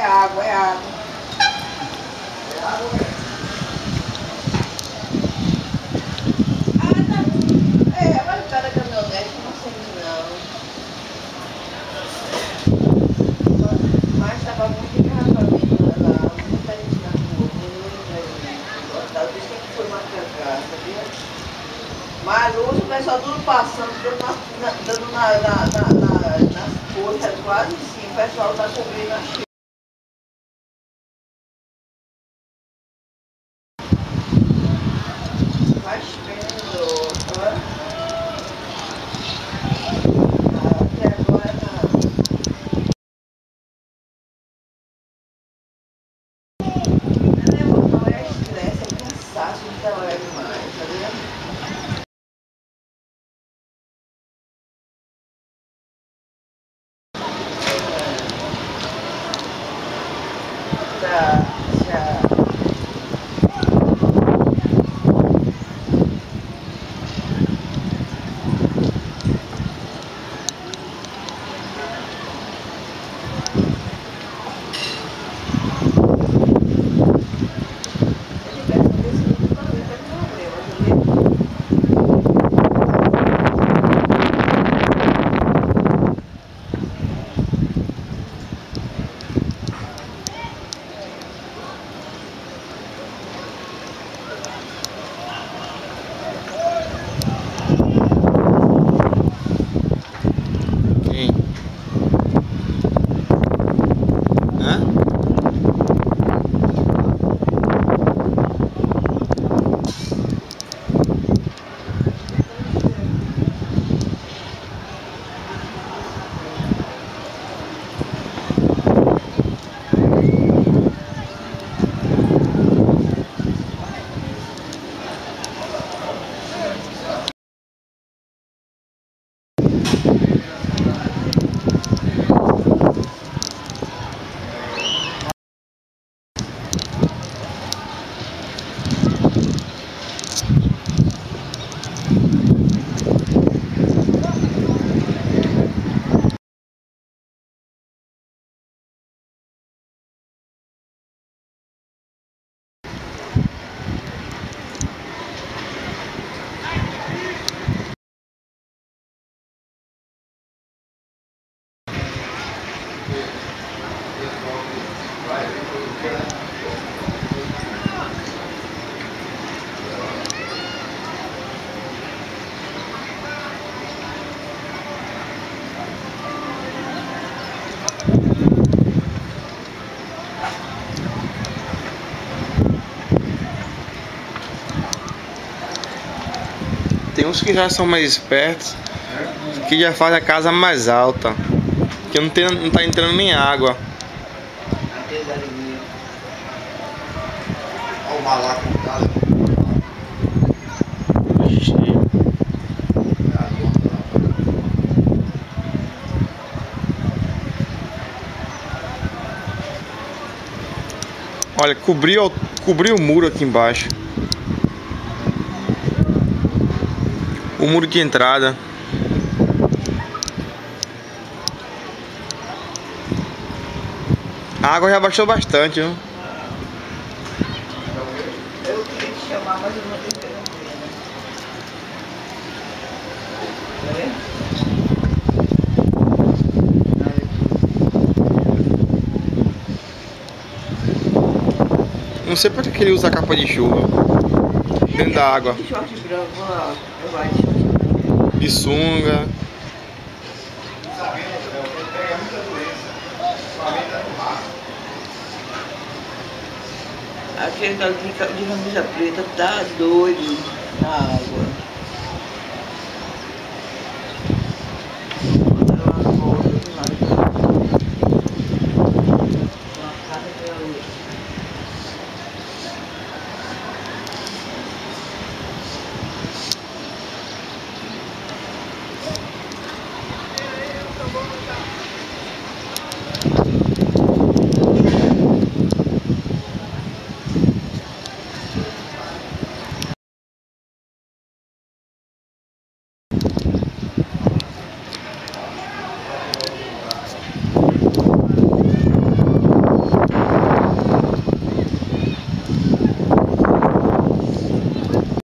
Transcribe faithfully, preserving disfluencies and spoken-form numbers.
água, é água. É água, é. Ah, não. É, vai ficar na caminhonete, não sei não. Mas estava muito engarrafamento lá, muita gente na rua, muita gente. Por isso que foi uma cagada, sabia? Mas hoje o pessoal tudo passando, dando na, na, dando na, na, na, na, nas forças, quase sim, o pessoal está cobrindo a cheia. Vai chovendo, ó. Até agora não. Não é estresse, é cansaço de trabalhar demais, tá vendo? Tá, tchau. Tem uns que já são mais espertos, que já faz a casa mais alta, que não, tem, não tá entrando nem água. Olha o malaco em casa. Olha, cobriu, cobriu o muro aqui embaixo. O muro de entrada. A água já baixou bastante, viu? Eu queria te chamar, mas eu não tenho tempo. Tá vendo? Não sei para que ele usa a capa de chuva dentro da água. De short branco, ó. Eu vou de short branco. De sunga. Aquele cara de camisa preta tá doido na água.